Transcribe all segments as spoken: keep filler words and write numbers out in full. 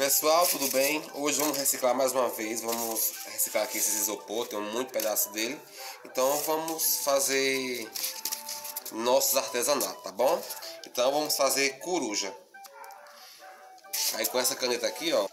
Pessoal, tudo bem? Hoje vamos reciclar mais uma vez. Vamos reciclar aqui esse isopor, tem muito pedaço dele. Então vamos fazer nossos artesanatos, tá bom? Então vamos fazer coruja. Aí com essa caneta aqui, ó.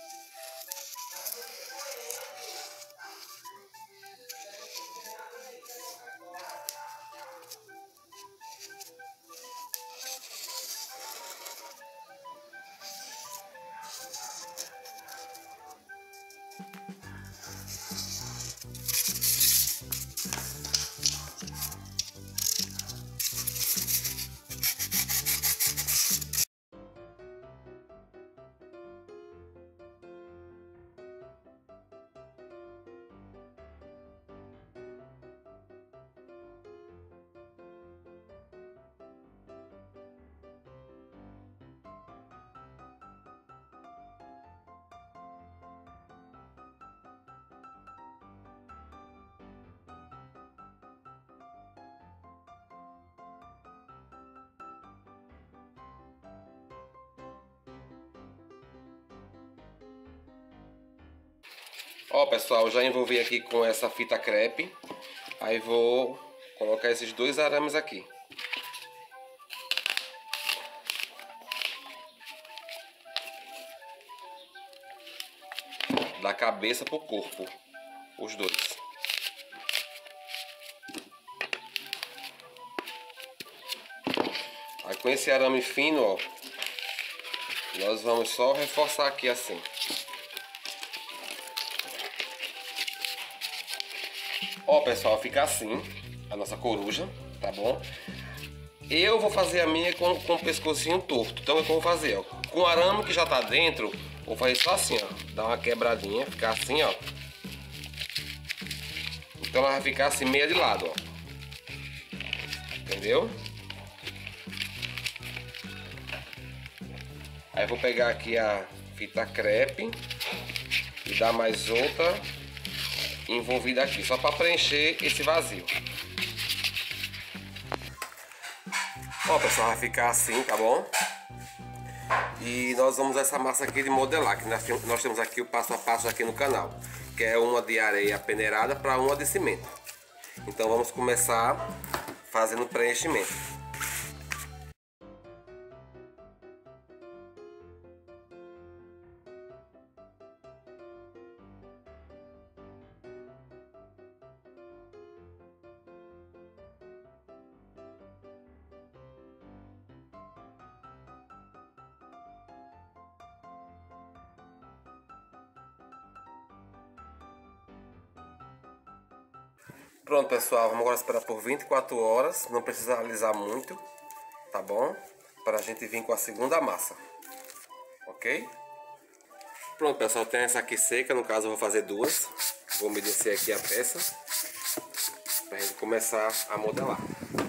Ó, pessoal, já envolvi aqui com essa fita crepe. Aí vou colocar esses dois arames aqui. Da cabeça pro corpo, os dois. Aí com esse arame fino, ó, nós vamos só reforçar aqui assim. Ó, pessoal, fica assim a nossa coruja, tá bom? Eu vou fazer a minha com, com o pescocinho torto. Então o que eu vou fazer, ó, com o arame que já tá dentro, vou fazer só assim, ó, dar uma quebradinha, ficar assim, ó. Então ela vai ficar assim meia de lado, ó. Entendeu? Aí eu vou pegar aqui a fita crepe e dar mais outra envolvida aqui, só para preencher esse vazio. Ó, pessoal, vai ficar assim, tá bom? E nós vamos usar essa massa aqui de modelar, que nós temos, nós temos aqui o passo a passo aqui no canal, que é uma de areia peneirada para uma de cimento. Então vamos começar fazendo o preenchimento. Pronto, pessoal, vamos agora esperar por vinte e quatro horas, não precisa alisar muito, tá bom? Para a gente vir com a segunda massa, ok? Pronto, pessoal, tem essa aqui seca, no caso eu vou fazer duas. Vou umedecer aqui a peça, para a gente começar a modelar.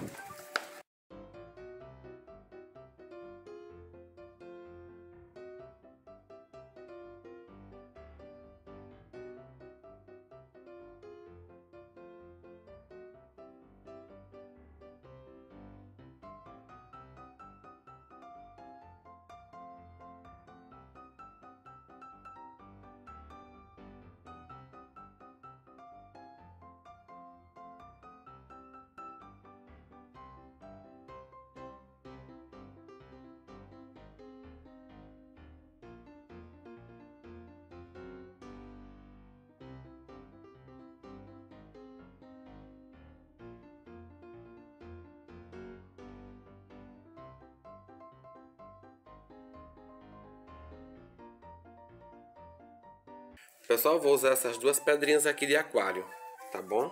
Pessoal, vou usar essas duas pedrinhas aqui de aquário, tá bom?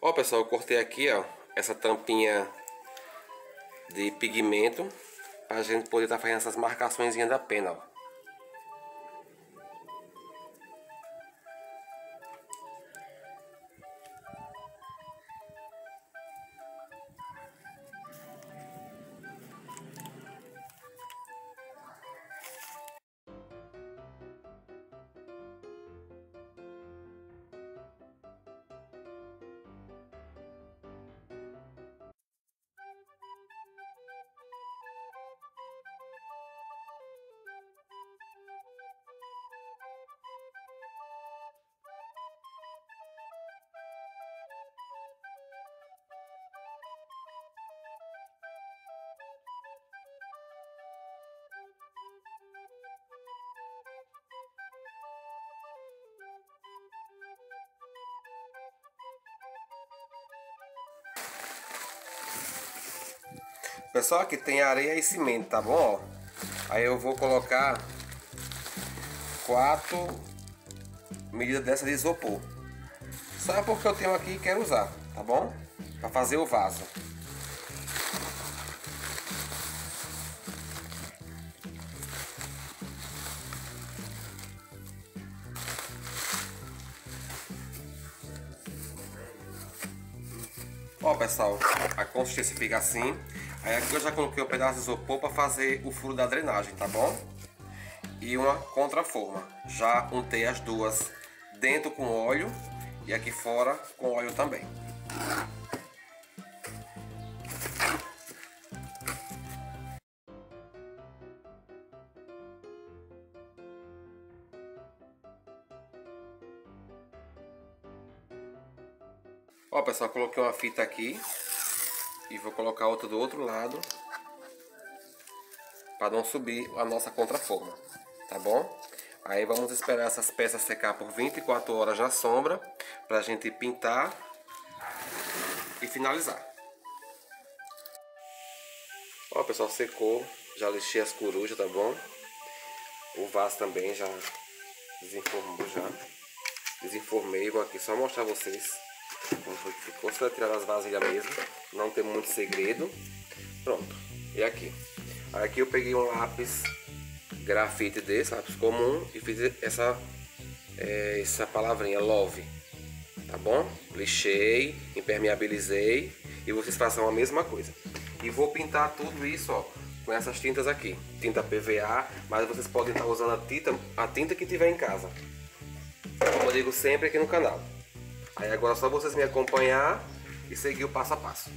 Ó, pessoal, eu cortei aqui, ó, essa tampinha de pigmento pra gente poder estar tá fazendo essas marcações da pena, ó. Pessoal, aqui tem areia e cimento, tá bom? Ó, aí eu vou colocar quatro medidas dessa de isopor. Só porque eu tenho aqui e quero usar, tá bom? Para fazer o vaso. Ó, pessoal, a consistência fica assim. Aí aqui eu já coloquei um pedaço de isopor para fazer o furo da drenagem, tá bom? E uma contraforma. Já untei as duas dentro com óleo e aqui fora com óleo também. Ó, pessoal, coloquei uma fita aqui e vou colocar outra do outro lado para não subir a nossa contraforma, tá bom? Aí vamos esperar essas peças secar por vinte e quatro horas na sombra para a gente pintar e finalizar. Ó, pessoal, secou, já lixei as corujas, tá bom? O vaso também já desenformou já. Desenformei, vou aqui só mostrar a vocês como foi que ficou. Só tirar as vasilhas mesmo, não tem muito segredo. Pronto, e aqui. Aqui eu peguei um lápis grafite desse, lápis comum, e fiz essa, é, essa palavrinha love, tá bom? Lixei, impermeabilizei e vocês façam a mesma coisa. E vou pintar tudo isso, ó, com essas tintas aqui, tinta P V A, mas vocês podem estar usando a tinta, a tinta que tiver em casa, como eu digo sempre aqui no canal. Aí agora é só vocês me acompanhar e seguir o passo a passo.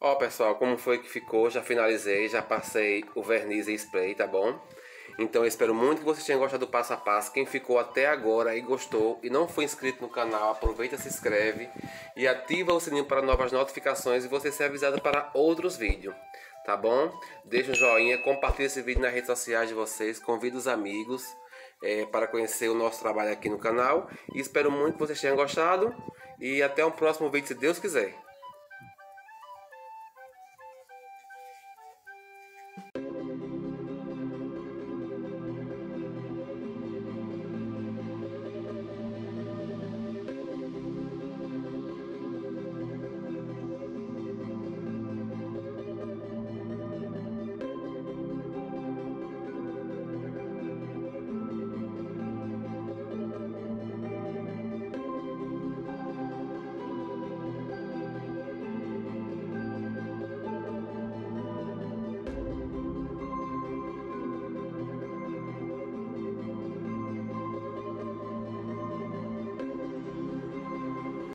Ó, pessoal, como foi que ficou? Já finalizei, já passei o verniz e spray, tá bom? Então eu espero muito que vocês tenham gostado do passo a passo. Quem ficou até agora e gostou e não foi inscrito no canal, aproveita, se inscreve e ativa o sininho para novas notificações e você ser avisado para outros vídeos, tá bom? Deixa um joinha, compartilha esse vídeo nas redes sociais de vocês, convida os amigos é, para conhecer o nosso trabalho aqui no canal. E espero muito que vocês tenham gostado e até o próximo vídeo, se Deus quiser.